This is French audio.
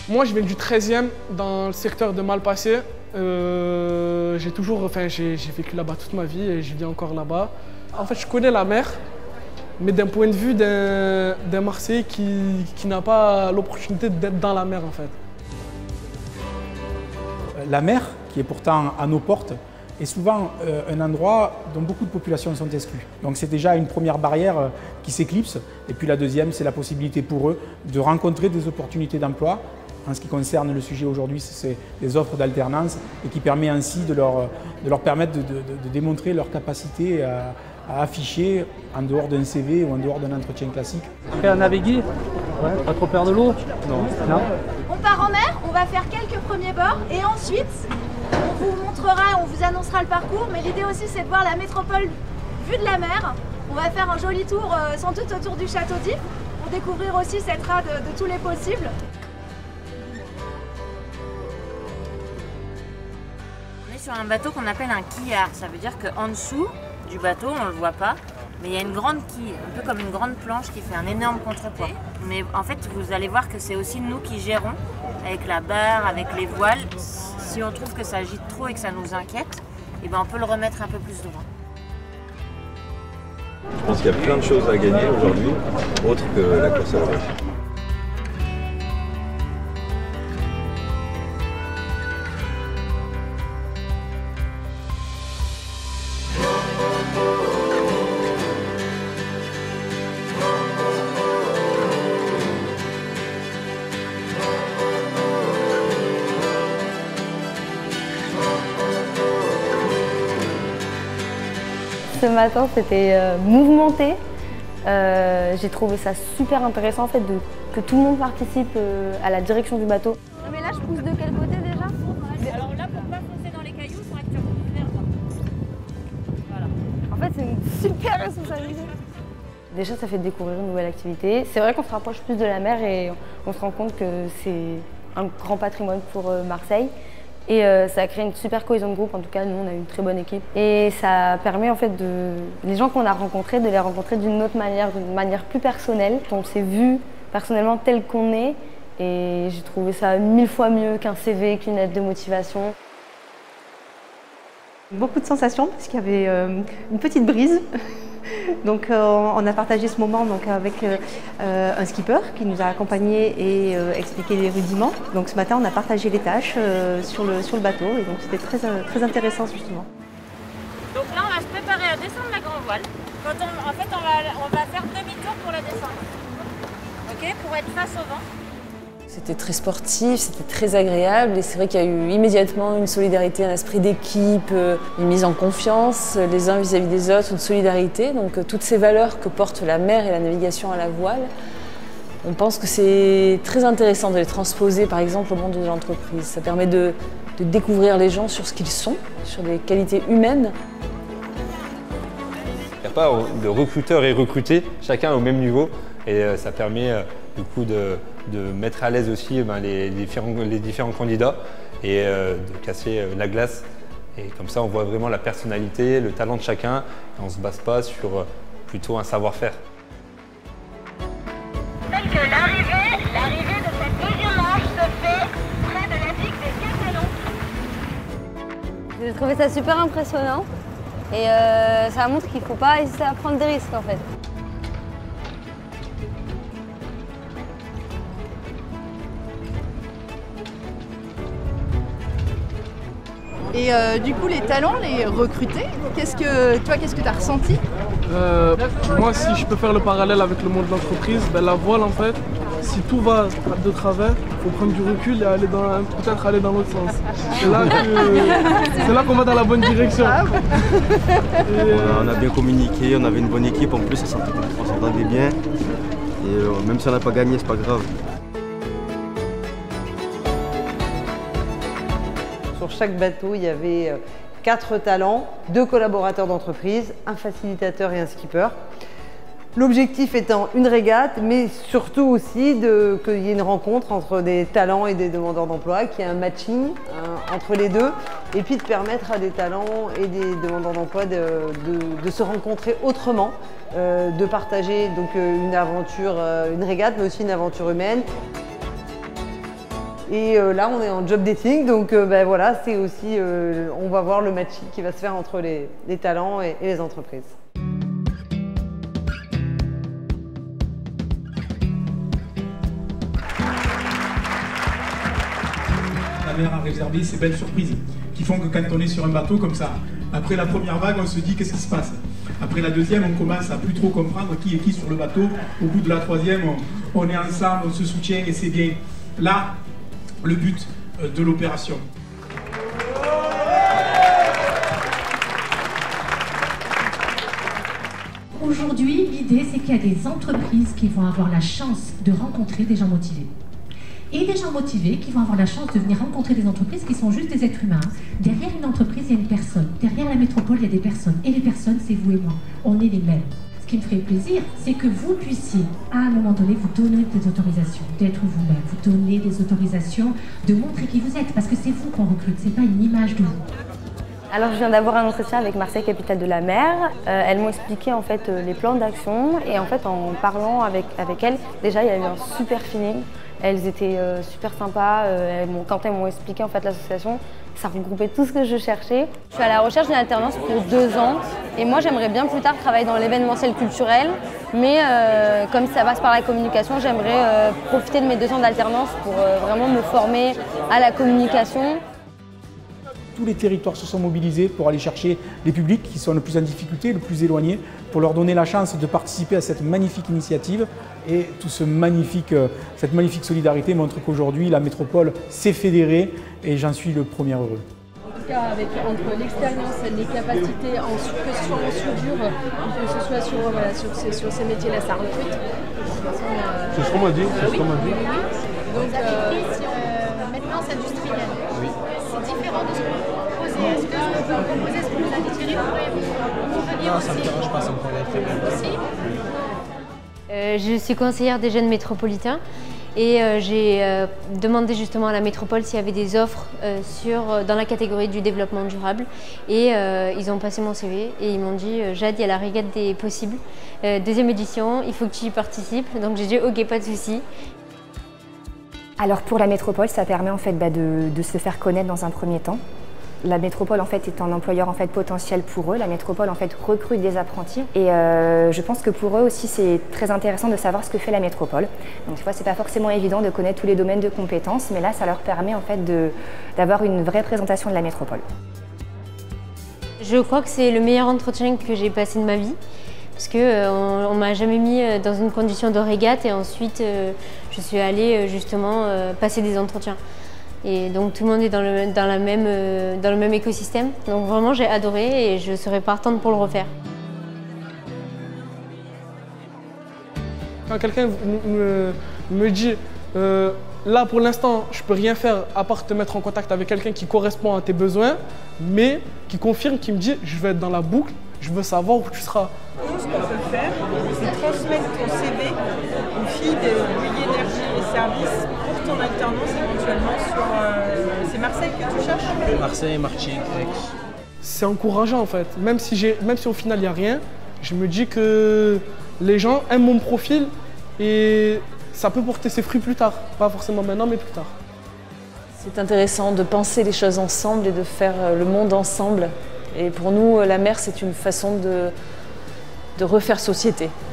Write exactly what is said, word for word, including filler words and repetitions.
Moi, je viens du treizième, dans le secteur de Malpassé. Euh, j'ai toujours, enfin, j'ai vécu là-bas toute ma vie et je vis encore là-bas. En fait, je connais la mer, mais d'un point de vue d'un Marseillais qui, qui n'a pas l'opportunité d'être dans la mer, en fait. La mer, qui est pourtant à nos portes, est souvent euh, un endroit dont beaucoup de populations sont exclues. Donc c'est déjà une première barrière euh, qui s'éclipse. Et puis la deuxième, c'est la possibilité pour eux de rencontrer des opportunités d'emploi. En ce qui concerne le sujet aujourd'hui, c'est des offres d'alternance et qui permet ainsi de leur, de leur permettre de, de, de démontrer leur capacité à, à afficher en dehors d'un C V ou en dehors d'un entretien classique. Prêt à naviguer? Ouais, pas trop perdre de l'eau? Non. Non. On part en mer, on va faire quelques premiers bords et ensuite on vous montrera, on vous annoncera le parcours, mais l'idée aussi c'est de voir la métropole vue de la mer. On va faire un joli tour euh, sans doute autour du château d'If pour découvrir aussi cette rade de, de tous les possibles. On est sur un bateau qu'on appelle un quillard, ça veut dire qu'en dessous du bateau, on ne le voit pas, mais il y a une grande quille, un peu comme une grande planche qui fait un énorme contrepoids. Mais en fait, vous allez voir que c'est aussi nous qui gérons, avec la barre, avec les voiles. Si on trouve que ça agite trop et que ça nous inquiète, eh ben on peut le remettre un peu plus droit. Je pense qu'il y a plein de choses à gagner aujourd'hui, autres que la course à la vache. Ce matin, c'était euh, mouvementé. Euh, J'ai trouvé ça super intéressant en fait, de, que tout le monde participe euh, à la direction du bateau. Mais là, je pousse de quel côté déjà? Alors là, pour pas foncer dans les cailloux, il faudrait que tu repousses vers droite. Voilà. En fait, c'est une super responsabilité. Déjà, ça fait découvrir une nouvelle activité. C'est vrai qu'on se rapproche plus de la mer et on se rend compte que c'est un grand patrimoine pour euh, Marseille. Et euh, ça a créé une super cohésion de groupe, en tout cas nous on a une très bonne équipe. Et ça permet en fait de, les gens qu'on a rencontrés, de les rencontrer d'une autre manière, d'une manière plus personnelle. On s'est vu personnellement tel qu'on est et j'ai trouvé ça mille fois mieux qu'un C V, qu'une lettre de motivation. Beaucoup de sensations parce qu'il y avait euh, une petite brise. Donc euh, on a partagé ce moment donc, avec euh, un skipper qui nous a accompagnés et euh, expliqué les rudiments. Donc ce matin on a partagé les tâches euh, sur, le, sur le bateau et donc c'était très, très intéressant justement. Donc là on va se préparer à descendre la grand voile. Quand on, en fait on va, on va faire demi-tour pour la descendre. Ok, pour être face au vent. C'était très sportif, c'était très agréable et c'est vrai qu'il y a eu immédiatement une solidarité, un esprit d'équipe, une mise en confiance les uns vis-à-vis des autres, une solidarité. Donc toutes ces valeurs que porte la mer et la navigation à la voile, on pense que c'est très intéressant de les transposer par exemple au monde de l'entreprise. Ça permet de, de découvrir les gens sur ce qu'ils sont, sur des qualités humaines. Il n'y a pas de recruteur et recruté, chacun au même niveau et ça permet du coup de, de mettre à l'aise aussi ben, les, différents, les différents candidats et euh, de casser euh, la glace. Et comme ça, on voit vraiment la personnalité, le talent de chacun et on ne se base pas sur euh, plutôt un savoir-faire. Telle que l'arrivée, l'arrivée de cette deuxième manche se fait près de la digue des Catalans. J'ai trouvé ça super impressionnant et euh, ça montre qu'il ne faut pas hésiter à prendre des risques en fait. Et euh, du coup, les talents, les recrutés, qu'est-ce que toi, qu'est-ce que tu as ressenti? euh, Moi, si je peux faire le parallèle avec le monde de l'entreprise, ben, la voile en fait, si tout va de travers, il faut prendre du recul et aller dans, peut-être aller dans l'autre sens. C'est là que, là qu'on va dans la bonne direction. Ah bon. Et euh... On a bien communiqué, on avait une bonne équipe, en plus on s'entendait bien. Et euh, même si on n'a pas gagné, c'est pas grave. Sur chaque bateau, il y avait quatre talents, deux collaborateurs d'entreprise, un facilitateur et un skipper. L'objectif étant une régate, mais surtout aussi qu'il y ait une rencontre entre des talents et des demandeurs d'emploi, qu'il y ait un matching hein, entre les deux, et puis de permettre à des talents et des demandeurs d'emploi de, de, de se rencontrer autrement, euh, de partager donc, une aventure, une régate, mais aussi une aventure humaine. Et euh, là, on est en job dating, donc euh, ben, voilà, c'est aussi, euh, on va voir le matching qui va se faire entre les, les talents et, et les entreprises. La mer a réservé ces belles surprises qui font que quand on est sur un bateau comme ça, après la première vague, on se dit qu'est-ce qui se passe. Après la deuxième, on commence à plus trop comprendre qui est qui sur le bateau. Au bout de la troisième, on, on est ensemble, on se soutient et c'est bien là le but de l'opération. Aujourd'hui, l'idée, c'est qu'il y a des entreprises qui vont avoir la chance de rencontrer des gens motivés. Et des gens motivés qui vont avoir la chance de venir rencontrer des entreprises qui sont juste des êtres humains. Derrière une entreprise, il y a une personne. Derrière la métropole, il y a des personnes. Et les personnes, c'est vous et moi. On est les mêmes. Ce qui me ferait plaisir, c'est que vous puissiez, à un moment donné, vous donner des autorisations d'être vous-même, vous donner des autorisations de montrer qui vous êtes. Parce que c'est vous qu'on recrute, c'est pas une image de vous. Alors je viens d'avoir un entretien avec Marseille, capitale de la mer. Euh, elles m'ont expliqué en fait les plans d'action et en fait en parlant avec, avec elles, déjà il y a eu un super feeling. Elles étaient euh, super sympas. Euh, elles quand elles m'ont expliqué en fait l'association, ça regroupait tout ce que je cherchais. Je suis à la recherche d'une alternance pour deux ans et moi j'aimerais bien plus tard travailler dans l'événementiel culturel. Mais euh, comme ça passe par la communication, j'aimerais euh, profiter de mes deux ans d'alternance pour euh, vraiment me former à la communication. Tous les territoires se sont mobilisés pour aller chercher les publics qui sont le plus en difficulté, le plus éloignés, pour leur donner la chance de participer à cette magnifique initiative. Et tout ce magnifique, cette magnifique solidarité montre qu'aujourd'hui, la métropole s'est fédérée et j'en suis le premier heureux. En tout cas, avec, entre l'expérience et les capacités, en, que ce soit en soudure, que ce soit sur, voilà, sur, ces, sur ces métiers-là, ça recrute. Euh, c'est ce qu'on m'a dit. Euh, c'est oui, ce qu'on m'a dit. oui, oui. Donc, euh, euh, maintenance industrielle. Oui. C'est différent de ce que vous proposez. Est-ce que ce que vous proposez, ce que vous avez tiré, pourrait vous convenir Non, aussi? ça ne me dérange pas, ça me convient très bien. Aussi. Euh, je suis conseillère des jeunes métropolitains et euh, j'ai euh, demandé justement à la métropole s'il y avait des offres euh, sur, dans la catégorie du développement durable et euh, ils ont passé mon C V et ils m'ont dit euh, Jade, il y a la régate des possibles, euh, deuxième édition, il faut que tu y participes. Donc j'ai dit ok, pas de souci. Alors pour la métropole, ça permet en fait bah, de, de se faire connaître dans un premier temps. La métropole en fait est un employeur en fait potentiel pour eux. La métropole en fait recrute des apprentis et euh, je pense que pour eux aussi c'est très intéressant de savoir ce que fait la métropole. Donc des fois c'est pas forcément évident de connaître tous les domaines de compétences, mais là ça leur permet en fait d'avoir une vraie présentation de la métropole. Je crois que c'est le meilleur entretien que j'ai passé de ma vie. Parce qu'on euh, ne m'a jamais mis dans une condition de régate et ensuite euh, je suis allée justement euh, passer des entretiens. Et donc tout le monde est dans le, dans la même, euh, dans le même écosystème. Donc vraiment j'ai adoré et je serai partante pour le refaire. Quand quelqu'un me, me dit euh, là pour l'instant je peux rien faire à part te mettre en contact avec quelqu'un qui correspond à tes besoins, mais qui confirme, qui me dit je vais être dans la boucle, je veux savoir où tu seras. Nous, ce qu'on peut faire, c'est transmettre ton C V aux filles de Bouygues Énergie et Services pour ton alternance éventuellement sur... Euh, c'est Marseille que tu cherches? Marseille, Martigues, Aix. C'est encourageant en fait. Même si, j'ai, même si au final il n'y a rien, je me dis que les gens aiment mon profil et ça peut porter ses fruits plus tard. Pas forcément maintenant, mais plus tard. C'est intéressant de penser les choses ensemble et de faire le monde ensemble. Et pour nous, la mer, c'est une façon de, de refaire société.